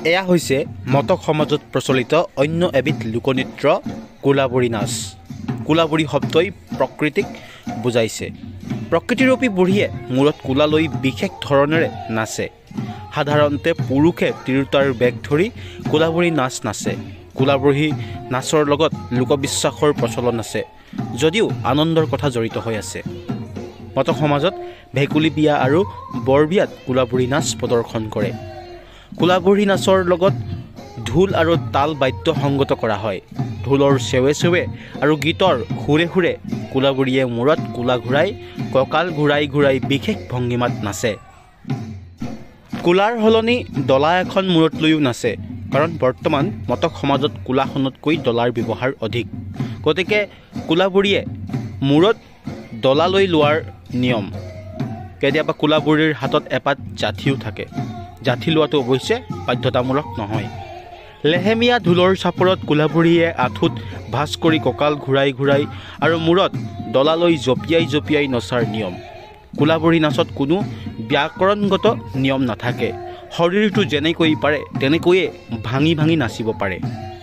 এয়া হৈছে মটক সমাজত প্ৰচলিত অন্য এবিধ লোকনৃত্য কোলাবৰী নাচ। কোলাবৰী শব্দই প্ৰকৃতিক বুজাইছে। প্ৰকৃতিৰূপী বুঢ়ীয়ে মূৰত কোলা লৈ বিশেষ ধৰণেৰে নাচে। সাধাৰণতে পুৰুষে তিৰোতাৰ বেগ ধৰি কোলাবৰী নাচ নাচে। কোলাবৰী নাচৰ লগত লোকবিশ্বাসৰ প্ৰচলন আছে, যদিও আনন্দৰ কথা জড়িত হৈ আছে। মটক সমাজত ভেকুলী বিয়া আৰু বৰবিয়াত কোলাবৰী নাচ প্ৰদৰ্শন কৰে। কোলাবৰী নাচৰ লগত ঢোল আৰু তাল বাদ্য সংগত কৰা হয়। ঢোলৰ চেৱে চেৱে আৰু গীতৰ সুৰে সুৰে কোলাবৰীয়ে মূৰত কোলা ঘূৰাই কঁকাল ঘূৰাই ঘূৰাই বিশেষ ভংগীমাত নাচে। কোলাৰ সলনি ডলা এখন মূৰত লৈও নাচে, কাৰণ বৰ্তমান মটক সমাজত কোলাখনতকৈ ডলাৰ ব্যৱহাৰ অধিক। গতিকে কোলাবৰীয়ে মূৰত ডলা লৈ লোৱাৰ নিয়ম। কেতিয়াবা কোলাবৰীৰ হাতত এপাত জাঠিও থাকে। জাঠি লোৱাটো অৱশ্যে বাধ্যতামূলক নহয়। লেহেমীয়া ঢোলৰ চাপৰত কোলাবৰীয়ে আঁঠুত ভাঁজ কৰি কঁকাল ঘূৰাই ঘূৰাই আৰু মূৰত ডলা লৈ জঁপিয়াই জঁপিয়াই নচাৰ নিয়ম। কোলাবৰী নাচত কোনো ব্যাকৰণগত নিয়ম নাথাকে। শৰীৰটো যেনেকৈ পাৰে তেনেকৈয়ে ভাঙি ভাঙি নাচিব পাৰে।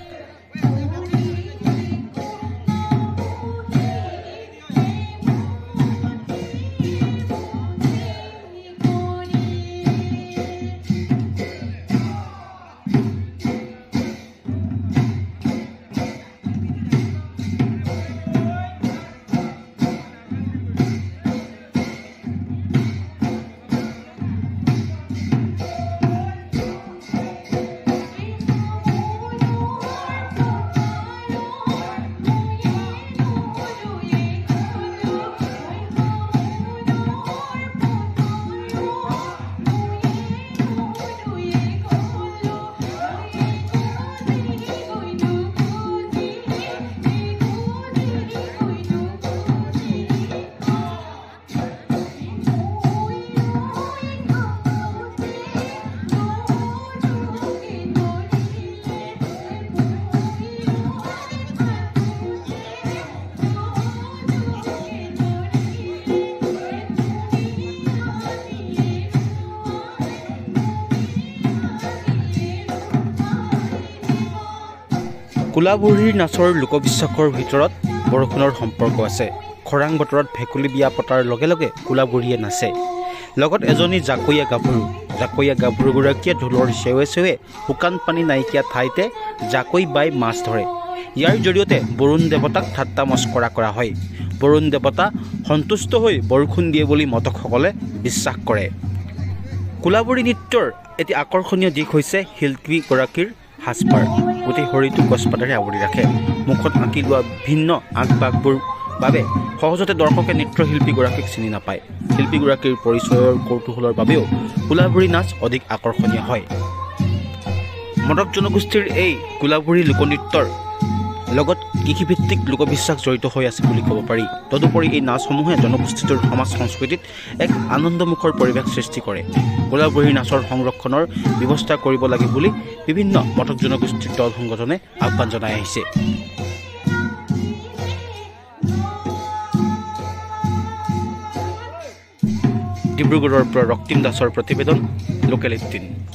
কোলাবৰীৰ নাচৰ লোকবিশ্বাসৰ ভিতৰত বৰষুণৰ সম্পৰ্ক আছে। খৰাং বতৰত ভেকুলী বিয়া পতাৰ লগে লগে কোলাবৰীয়ে নাচে। লগত এজনী জাকৈয়া গাভৰু। জাকৈয়া গাভৰুগৰাকীয়ে ঢোলৰ চেৱে চেৱে শুকান পানী নাইকিয়া ঠাইতে জাকৈ বাই মাছ ধৰে। ইয়াৰ জৰিয়তে বৰুণ দেৱতাক ঠাট্টা মস্কৰা কৰা হয়। বৰুণ দেৱতা সন্তুষ্ট হৈ বৰষুণ দিয়ে বুলি মটকসকলে বিশ্বাস কৰে। কোলাবৰী নৃত্যৰ এটি আকৰ্ষণীয় দিশ হৈছে শিল্পীগৰাকীৰ সাজপাৰ। গোটেই শৰীৰটো গছপাতেৰে আৱৰি ৰাখে। মুখত আঁকি লোৱা ভিন্ন আঁক-বাকবোৰ বাবে সহজতে দৰ্শকে নৃত্যশিল্পীগৰাকীক চিনি নাপায়। শিল্পীগৰাকীৰ পৰিচয়ৰ কৌতূহলৰ বাবেও কোলাবৰী নাচ অধিক আকৰ্ষণীয় হয়। মটক জনগোষ্ঠীৰ এই কোলাবৰী লোকনৃত্যৰ লগত কৃষিভিত্তিক লোকবিশ্বাস জড়িত হৈ আছে বুলি ক'ব পাৰি। তদুপৰি এই নাচসমূহে জনগোষ্ঠীটোৰ সমাজ সংস্কৃতিত এক আনন্দমুখৰ পৰিৱেশ সৃষ্টি কৰে। কোলাবৰী নাচৰ সংৰক্ষণৰ ব্যৱস্থা কৰিব লাগে বুলি বিভিন্ন মটক জনগোষ্ঠীৰ দল সংগঠনে আহ্বান জনাই আহিছে। ডিব্ৰুগড়ৰ পৰা ৰক্তিম দাসৰ প্ৰতিবেদন, লোকেল 18।